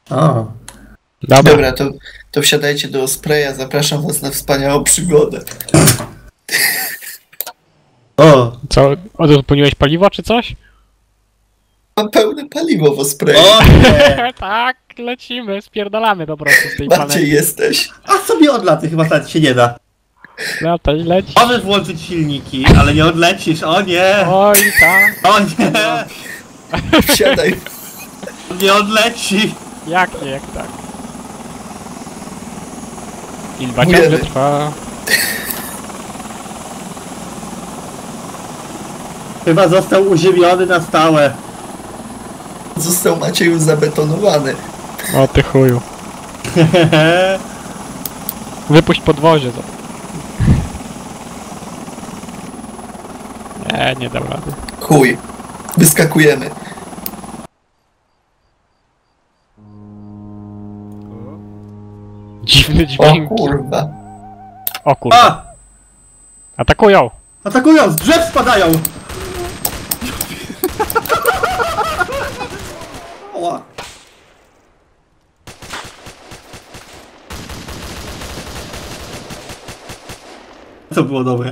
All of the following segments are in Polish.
O. Dobra, to wsiadajcie do Ospreya, zapraszam was na wspaniałą przygodę. O! Co? Odpełniłeś paliwo czy coś? Mam pełne paliwo w Ospreyu. O nie! Tak, lecimy, spierdalamy po prostu z tej Maciej planety. jesteś. A sobie odlaty chyba stać się nie da. Lataj, leć. Możesz włączyć silniki, ale nie odlecisz, o nie! Oj, tak. O nie! Wsiadaj. Nie odleci! Jak nie, jak tak. Ilba Mujemy. ciągle trwa. Chyba został uziemiony na stałe. Został Maciej już zabetonowany. O ty chuju. Wypuść podwozie. Nie dam rady. Chuj. Wyskakujemy. Dziwny O dźwięk. kurwa. O kurwa. A! Atakują! Atakują! Z drzew spadają! Oła. To było dobre.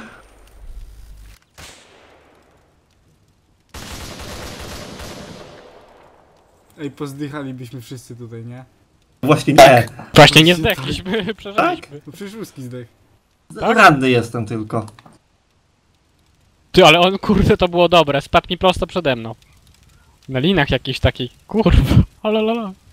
Ej, pozdychalibyśmy wszyscy tutaj, nie? Właśnie nie. Właśnie nie zdechliśmy, przeżyliśmy. No przecież łuski zdech. Tak? Ranny jestem tylko. Ty, ale on kurde to było dobre, spadł mi prosto przede mną. Na linach jakiś taki, kurwa, alalala. Coś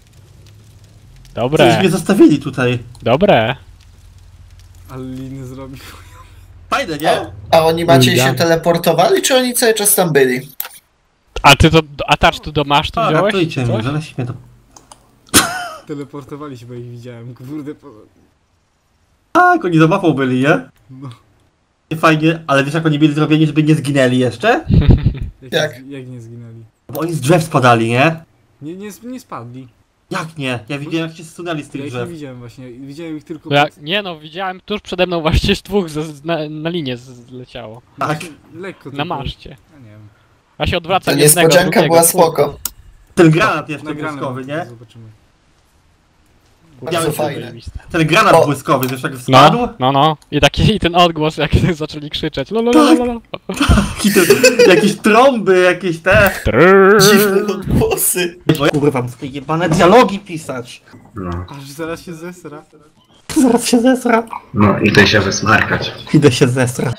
Dobre, mnie zostawili tutaj. dobre. Ale liny zrobił. Fajne, nie? A oni Maciej się Idealnie. teleportowali, czy oni cały czas tam byli? A ty to, attach tu do masz tu A, wziąłeś? ratujcie mnie, Coś? zaraz mnie to... Teleportowali się, bo ich widziałem. Kurde, Tak, oni za mapą byli, nie? no. Nie fajnie, ale wiesz jak oni byli zrobieni, żeby nie zginęli jeszcze? Jak? Jak nie zginęli? Bo oni z drzew spadali, nie? Nie spadli. Jak nie? Ja widziałem jak się zsunęli z Ja tych ich nie drzew. widziałem właśnie. Widziałem ich tylko... Bo ja, nie no, widziałem tuż przede mną właśnie dwóch na linię zleciało. Tak. Lekko Na tylko. maszcie. Ja nie wiem. Ja się Ta odwracam jednego, niespodzianka drugiego, była kurwa. spoko. Ten granat jeszcze Nagrane błyskowy, mam, nie? zobaczymy. Bardzo Białe fajne. Ten granat O! błyskowy, wiesz jak wspadł? No. I ten odgłos, jak zaczęli krzyczeć. Lololololol. Jakieś trąby, jakieś te... Dziwne odgłosy. Kurwa, muszę jebane dialogi pisać. No, Aż zaraz się zesra. Zaraz się zesra. no idę się wysmarkać. Idę się zesrać.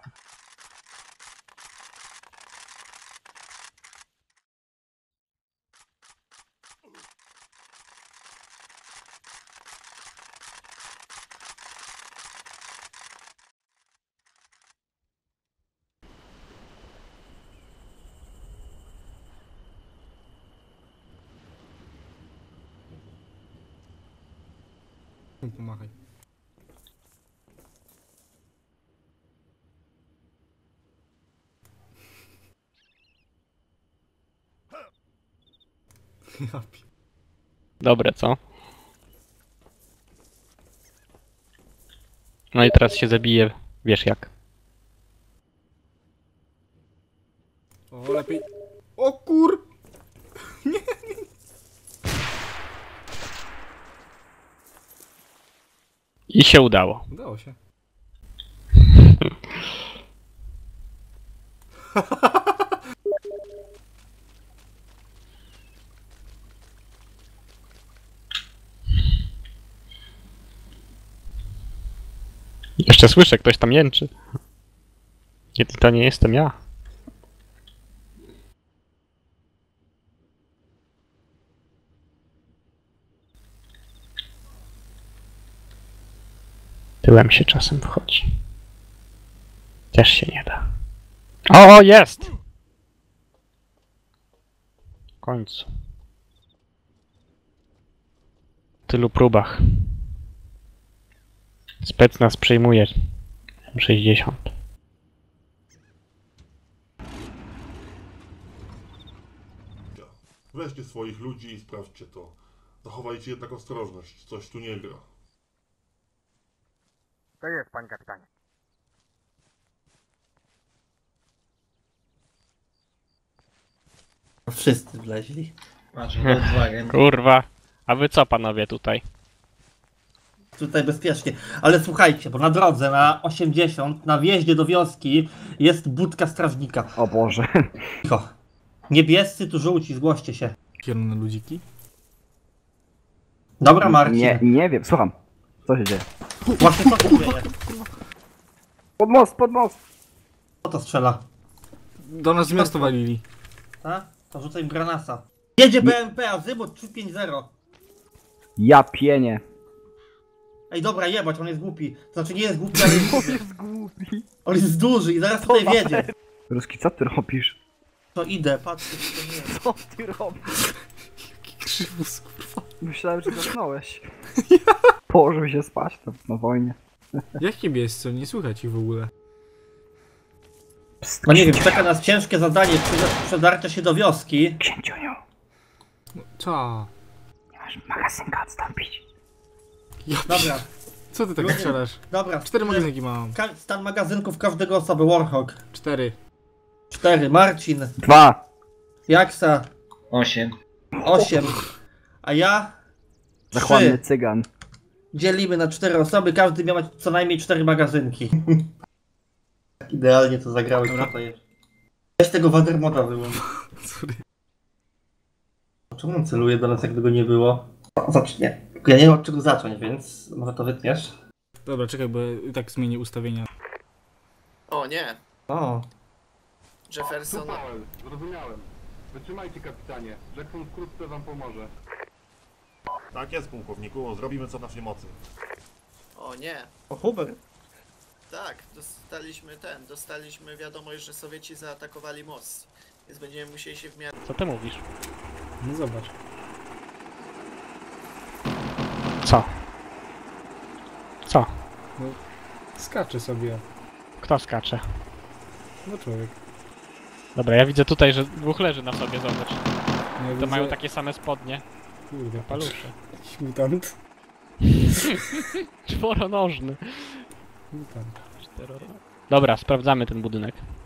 Pomachaj. Ja pi- Dobre, co? No i teraz się zabije, wiesz jak. O, lepiej. O kur... I się udało. Udało się. Jeszcze słyszę, ktoś tam jęczy. To nie jestem ja. Tyłem się czasem wchodzi. Też się nie da. O, jest! W końcu. W tylu próbach. Spec nas przejmuje. M60. Weźcie swoich ludzi i sprawdźcie to. Zachowajcie jednak ostrożność, coś tu nie gra. To jest, panie kapitanie. Wszyscy wleźli. Patrz, Volkswagen. Kurwa. A wy co panowie tutaj? Tutaj bezpiecznie. Ale słuchajcie, bo na drodze na 80, na wjeździe do wioski jest budka strażnika. O Boże. Cicho. Niebiescy tu żółci, zgłoście się. Kierunek ludziki. Dobra, Marcin. Nie wiem, słucham. Co się dzieje? Właśnie co tu dzieje? Pod most, pod most! Kto to strzela? Do nas miasto walili. A? To rzucaj im granasa. Jedzie BMP, azymut 350. Ja pienię. Ej, dobra, jebać, on jest głupi. To znaczy nie jest głupi, ale jest głupi. Jest głupi. On jest duży i zaraz tutaj wiedzie. Ruski, co ty robisz? To idę, patrzcie, co to nie jest. Co ty robisz? Krzywus, kurwa. Myślałem, że zasnąłeś. Położył się spać tam na wojnie. Jak niebiescy? Nie słychać ich w ogóle. No nie wiem, czeka nas ciężkie zadanie przedarcia się do wioski. Księciuniu, No, co? masz magazynka odstąpić. Ja Dobra, Co ty tak Ludzie- strzelasz? dobra. 4 magazynki mam. Stan magazynków każdego osoby, Warhawk. 4. 4, Marcin, 2. Jaksa, 8. 8, a ja Zachłanny 3. cygan. Dzielimy na 4 osoby, każdy miał co najmniej 4 magazynki. Idealnie to zagrałeś, co to jest. Weź tego Wadermoda wyłącz. Sorry. Czemu on celuje do nas, jakby go nie było? Zacznie. Ja nie wiem od czego zacząć, więc może to wytniesz. Dobra, czekaj, bo i tak zmienię ustawienia. O nie, O, Jefferson. Zrozumiałem. Wytrzymajcie, kapitanie. Jackson wkrótce wam pomoże. Tak jest, pułkowniku, zrobimy co w naszej mocy. O nie. o Huber. Tak, dostaliśmy wiadomość, że Sowieci zaatakowali most. Więc będziemy musieli się w miarę... Co ty mówisz? No zobacz. Co? Co? Skacze sobie. Kto skacze? No człowiek. Dobra, ja widzę tutaj, że dwóch leży na sobie, zobacz. No, To widzę- mają takie same spodnie. Kurde, Palusze. jakiś mutant. Czworonożny. Mutant. Dobra, sprawdzamy ten budynek.